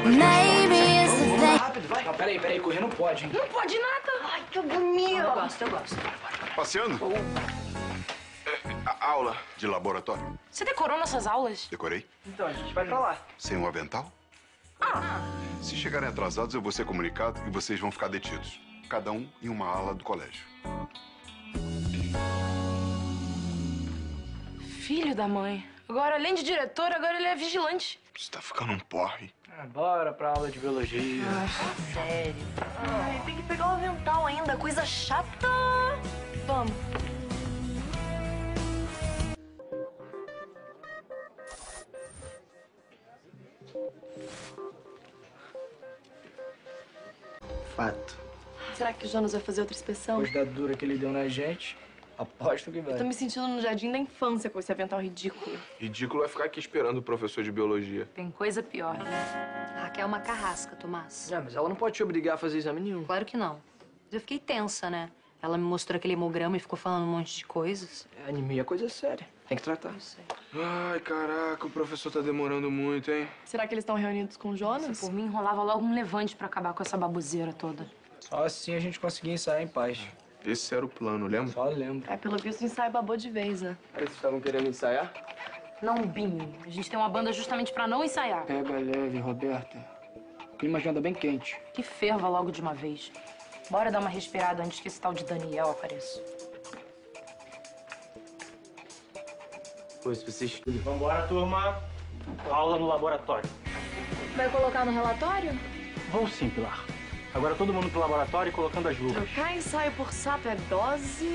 Maybe it's the thing. Rápido, vai. Não, peraí, correr não pode, hein? Não pode nada. Ai, que bonito. Eu gosto. Passeando? A aula de laboratório. Você decorou nossas aulas? Decorei. Então, a gente vai pra lá. Sem um avental? Se chegarem atrasados, eu vou ser comunicado e vocês vão ficar detidos. Cada um em uma ala do colégio. Filho da mãe. Agora, além de diretor, agora ele é vigilante. Você tá ficando um porre. Bora pra aula de biologia. Sério. Ai, tem que pegar o avental ainda, coisa chata. Vamos. Fato. Será que o Jonas vai fazer outra inspeção? Depois da dura que ele deu na gente, aposto que vai. Tô me sentindo no jardim da infância com esse avental ridículo. Ridículo é ficar aqui esperando o professor de biologia. Tem coisa pior. Raquel é uma carrasca, Tomás. Mas ela não pode te obrigar a fazer exame nenhum. Claro que não. Mas eu fiquei tensa, né? Ela me mostrou aquele hemograma e ficou falando um monte de coisas. Anemia é coisa séria. Tem que tratar. Não sei. Ai, caraca, o professor tá demorando muito, hein? Será que eles estão reunidos com o Jonas? Por mim, rolava logo um levante pra acabar com essa baboseira toda. Só assim a gente conseguia ensaiar em paz. Esse era o plano, lembra? Só lembro. É, pelo visto o ensaio babou de vez, né? Vocês estavam querendo ensaiar? Não, Binho. A gente tem uma banda justamente pra não ensaiar. Pega leve, Roberta. O clima já anda bem quente. Que ferva logo de uma vez. Bora dar uma respirada antes que esse tal de Daniel apareça. Pois você estuda. Vambora, turma. Aula no laboratório. Vai colocar no relatório? Vou sim, Pilar. Agora todo mundo pro laboratório e colocando as luvas. Trocar ensaio por sapo é dose.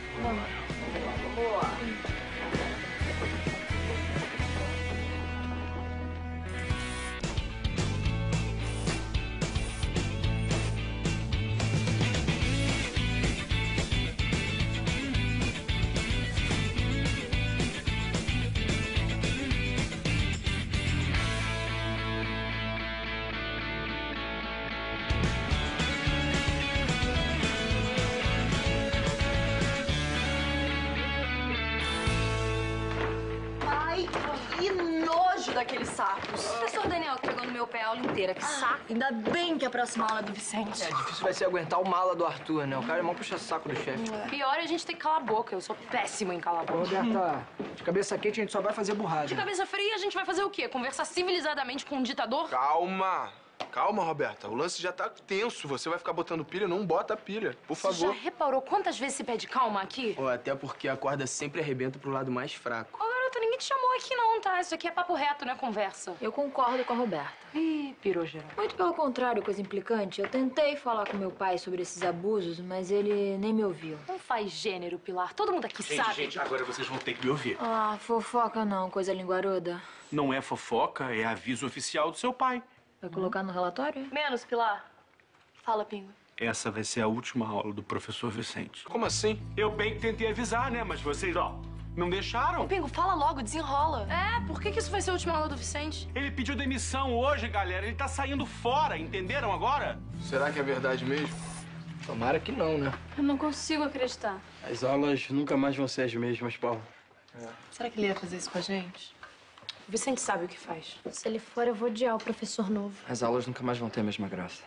Ai, que nojo daqueles sapos. O professor Daniel que pegou no meu pé a aula inteira. Que saco. Ainda bem que a próxima aula é do Vicente. Difícil vai ser aguentar o mala do Arthur, né? O cara é mó puxa-saco do chefe. Pior é a gente ter que calar a boca. Eu sou péssima em calar a boca. Roberta, de cabeça quente a gente só vai fazer burrada. De cabeça fria, a gente vai fazer o quê? Conversar civilizadamente com um ditador? Calma! Calma, Roberta. O lance já tá tenso. Você vai ficar botando pilha? Não bota pilha, por Você já favor. reparou quantas vezes se pede calma aqui? Até porque a corda sempre arrebenta pro lado mais fraco. Ô, garota, ninguém te chamou aqui não, tá? Isso aqui é papo reto, não é conversa. Eu concordo com a Roberta. Ih, pirou geral. Muito pelo contrário, coisa implicante. Eu tentei falar com meu pai sobre esses abusos, mas ele nem me ouviu. Não faz gênero, Pilar. Todo mundo aqui sabe. Gente, agora vocês vão ter que me ouvir. Ah, fofoca não, coisa linguaruda. Não é fofoca, é aviso oficial do seu pai. Vai colocar no relatório? Menos, Pilar. Fala, Pingo. Essa vai ser a última aula do professor Vicente. Como assim? Eu bem que tentei avisar, né? Mas vocês, não deixaram. Pingo, fala logo, desenrola. É, por que isso vai ser a última aula do Vicente? Ele pediu demissão hoje, galera. Ele tá saindo fora, entenderam agora? Será que é verdade mesmo? Tomara que não, né? Eu não consigo acreditar. As aulas nunca mais vão ser as mesmas, Paulo. Será que ele ia fazer isso com a gente? O Vicente sabe o que faz. Se ele for, eu vou odiar o professor novo. As aulas nunca mais vão ter a mesma graça.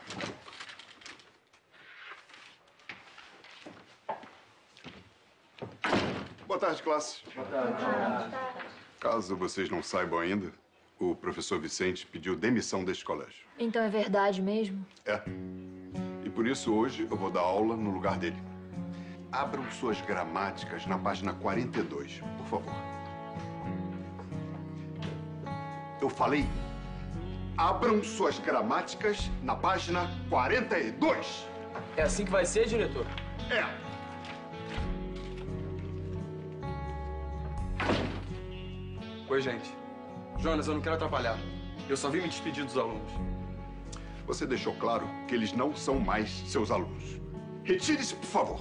Boa tarde, classe. Boa tarde. Caso vocês não saibam ainda, o professor Vicente pediu demissão deste colégio. Então é verdade mesmo? É. E por isso hoje eu vou dar aula no lugar dele. Abram suas gramáticas na página 42, por favor. Eu falei, abram suas gramáticas na página 42. É assim que vai ser, diretor? É. Oi, gente. Jonas, eu não quero atrapalhar. Eu só vim me despedir dos alunos. Você deixou claro que eles não são mais seus alunos. Retire-se, por favor.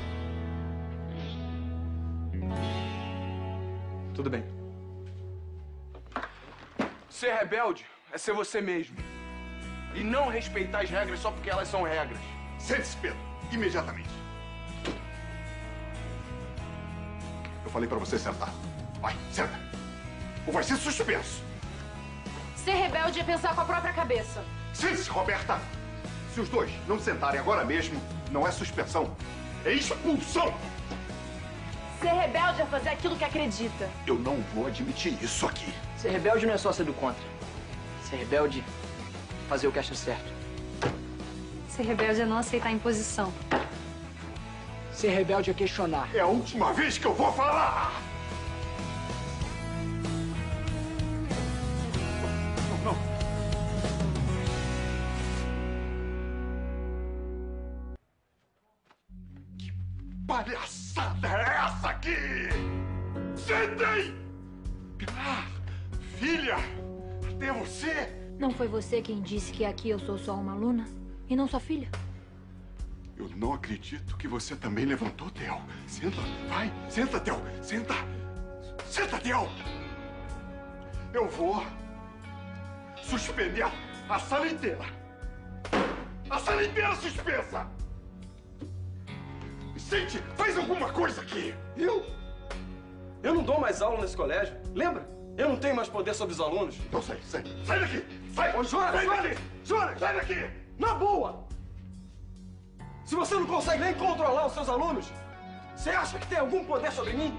Tudo bem. Ser rebelde é ser você mesmo. E não respeitar as regras só porque elas são regras. Sente-se, Pedro, imediatamente. Eu falei pra você sentar. Vai, senta. Ou vai ser suspenso. Ser rebelde é pensar com a própria cabeça. Sim, Roberta! Se os dois não sentarem agora mesmo, não é suspensão, é expulsão! Ser rebelde é fazer aquilo que acredita. Eu não vou admitir isso aqui. Ser rebelde não é só ser do contra. Ser rebelde é fazer o que acha certo. Ser rebelde é não aceitar a imposição. Ser rebelde é questionar. É a última vez que eu vou falar! Não, não. Que palhaçada é essa aqui? Sentem! Pilar, filha, até você. Não foi você quem disse que aqui eu sou só uma aluna? E não sua filha? Eu não acredito que você também levantou, Theo. Senta, vai. Senta, Theo. Senta. Senta, Theo. Eu vou suspender a sala inteira. A sala inteira suspensa. Vicente, faz alguma coisa aqui. Eu não dou mais aula nesse colégio. Lembra? Eu não tenho mais poder sobre os alunos. Então sai. Sai daqui. Sai. Ô, Jonas, sai Jonas, daqui. Jonas. Sai daqui. Na boa! Se você não consegue nem controlar os seus alunos, você acha que tem algum poder sobre mim?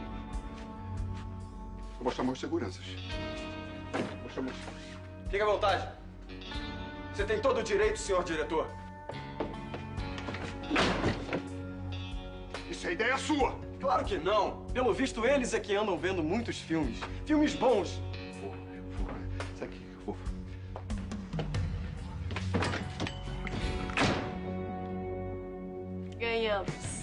Eu vou chamar os seguranças. Vou chamar os... Fique à vontade. Você tem todo o direito, senhor diretor. Isso é ideia sua. Claro que não. Pelo visto, eles é que andam vendo muitos filmes. Filmes bons. Eu vou. Isso aqui, eu vou. Ganhamos.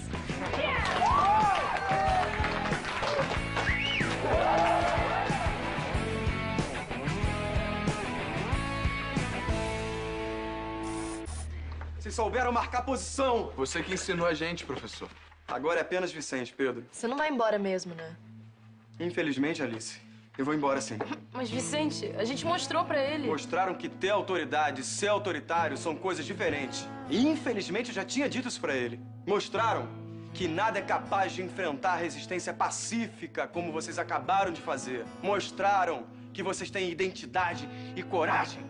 Vocês souberam marcar posição. Você que ensinou a gente, professor. Agora é apenas Vicente, Pedro. Você não vai embora mesmo, né? Infelizmente, Alice, eu vou embora sim. Mas, Vicente, a gente mostrou pra ele. Mostraram que ter autoridade e ser autoritário são coisas diferentes. E, infelizmente, eu já tinha dito isso pra ele. Mostraram que nada é capaz de enfrentar a resistência pacífica como vocês acabaram de fazer. Mostraram que vocês têm identidade e coragem.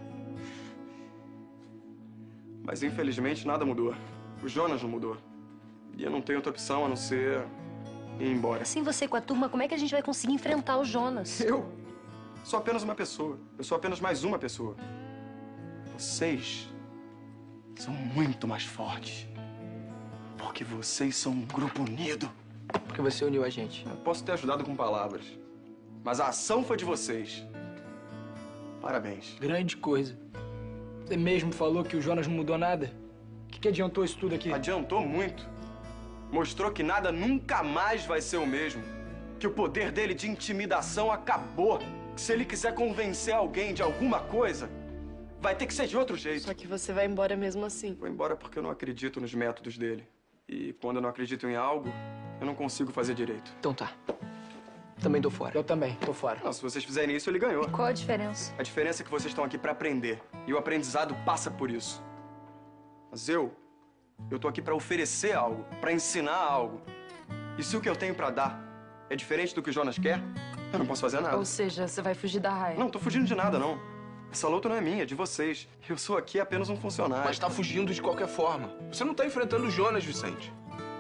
Mas, infelizmente, nada mudou. O Jonas não mudou. E eu não tenho outra opção a não ser ir embora. Assim você com a turma, como é que a gente vai conseguir enfrentar o Jonas? Eu sou apenas uma pessoa. Eu sou apenas mais uma pessoa. Vocês são muito mais fortes. Porque vocês são um grupo unido. Porque você uniu a gente. Eu posso ter ajudado com palavras, mas a ação foi de vocês. Parabéns. Grande coisa. Você mesmo falou que o Jonas não mudou nada. O que adiantou isso tudo aqui? Adiantou muito. Mostrou que nada nunca mais vai ser o mesmo. Que o poder dele de intimidação acabou. Que se ele quiser convencer alguém de alguma coisa, vai ter que ser de outro jeito. Só que você vai embora mesmo assim. Vou embora porque eu não acredito nos métodos dele. E quando eu não acredito em algo, eu não consigo fazer direito. Então tá. Também tô fora. Eu também, tô fora. Não, se vocês fizerem isso, ele ganhou. Qual a diferença? A diferença é que vocês estão aqui pra aprender. E o aprendizado passa por isso. Mas eu tô aqui pra oferecer algo, pra ensinar algo. E se o que eu tenho pra dar é diferente do que o Jonas quer, eu não posso fazer nada. Ou seja, você vai fugir da raia. Não, tô fugindo de nada, não. Essa luta não é minha, é de vocês. Eu sou aqui apenas um funcionário. Mas tá fugindo de qualquer forma. Você não tá enfrentando o Jonas, Vicente.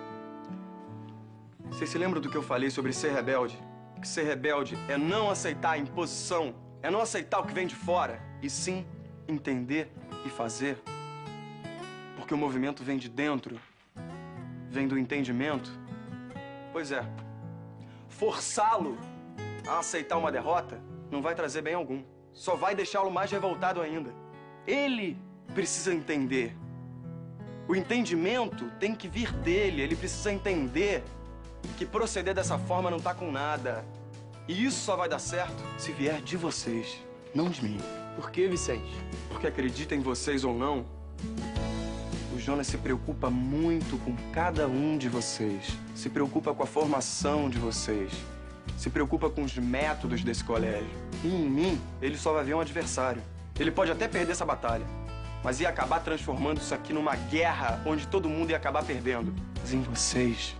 Vocês se lembram do que eu falei sobre ser rebelde? Que ser rebelde é não aceitar a imposição, é não aceitar o que vem de fora, e sim entender e fazer. Porque o movimento vem de dentro, vem do entendimento. Pois é, forçá-lo a aceitar uma derrota não vai trazer bem algum. Só vai deixá-lo mais revoltado ainda. Ele precisa entender. O entendimento tem que vir dele, ele precisa entender que proceder dessa forma não tá com nada. E isso só vai dar certo se vier de vocês, não de mim. Por que, Vicente? Porque acreditem vocês ou não, o Jonas se preocupa muito com cada um de vocês. Se preocupa com a formação de vocês. Se preocupa com os métodos desse colégio. E em mim, ele só vai ver um adversário. Ele pode até perder essa batalha, mas ia acabar transformando isso aqui numa guerra onde todo mundo ia acabar perdendo. Mas em vocês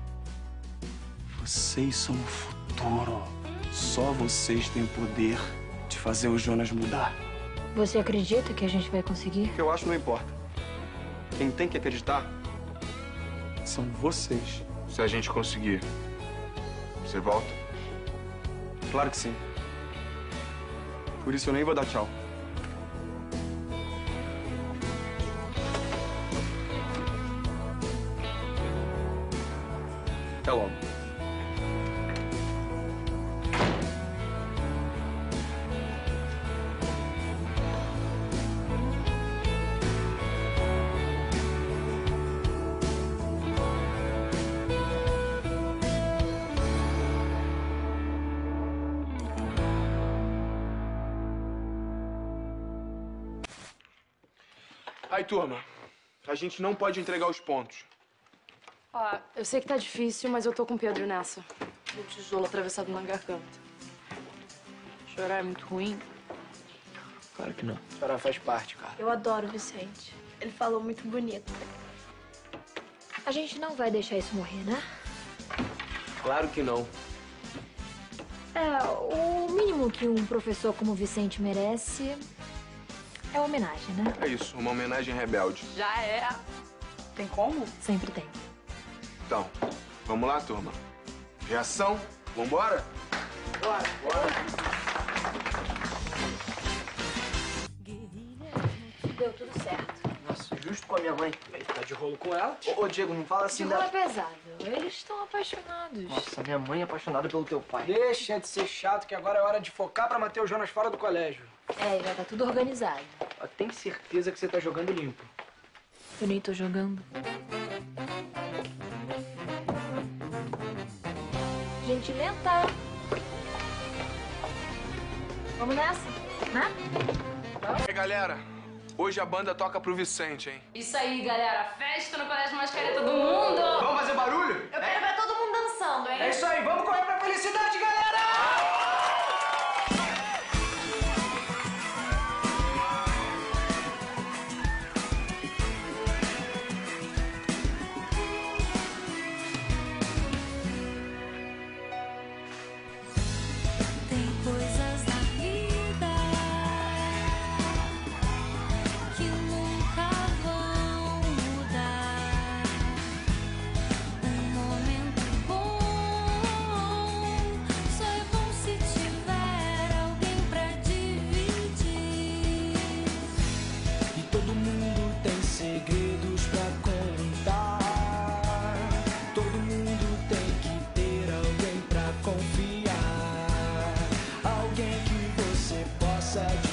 são o futuro. Só vocês têm o poder de fazer o Jonas mudar. Você acredita que a gente vai conseguir? O que eu acho não importa. Quem tem que acreditar são vocês. Se a gente conseguir, você volta? Claro que sim. Por isso eu nem vou dar tchau. Até logo. Aí, turma, a gente não pode entregar os pontos. Ó, eu sei que tá difícil, mas eu tô com o Pedro nessa. O tijolo atravessado na garganta. Chorar é muito ruim. Claro que não. Chorar faz parte, cara. Eu adoro o Vicente. Ele falou muito bonito. A gente não vai deixar isso morrer, né? Claro que não. É, o mínimo que um professor como o Vicente merece é homenagem, né? É isso, uma homenagem rebelde. Já é. Tem como? Sempre tem. Então, vamos lá, turma. Reação? Vambora? Deu tudo certo. Nossa, justo com a minha mãe. Tá de rolo com ela? Ô, Diego, não fala assim Não é pesado. Eles estão apaixonados. Nossa, minha mãe é apaixonada pelo teu pai. Deixa de ser chato, que agora é hora de focar pra manter o Jonas fora do colégio. É, já tá tudo organizado. Tem certeza que você tá jogando limpo. Eu nem tô jogando. Gente lenta. Vamos nessa, né? E aí, galera, hoje a banda toca pro Vicente, hein? Isso aí, galera. Festa no Colégio Mais Careta do Mundo. Vamos fazer barulho? Eu quero ver todo mundo dançando, hein? É isso aí, vamos correr pra felicidade, galera! Tem coisas na vida que nunca vão mudar. Um momento bom só é bom se tiver alguém pra dividir. E todo mundo tem segredos pra contar. Todo mundo tem que ter alguém pra confiar. Alguém que você possa dizer.